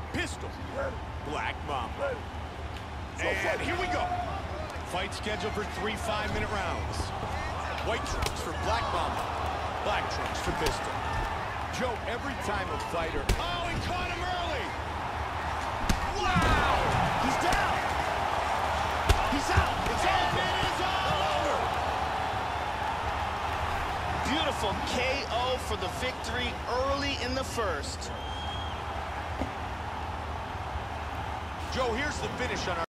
Pistol. Black Mamba. And here we go. Fight scheduled for 3 5-minute rounds. White trunks for Black Mamba. Black trunks for Pistol. Joe, every time a fighter... Oh, he caught him early! Wow! He's down! He's out! It's over! It is all over! Beautiful KO for the victory early in the first. Joe, here's the finish on our...